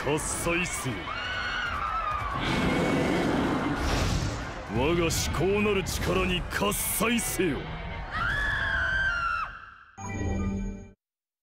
喝采せよ。我が至高なる力に喝采せよ。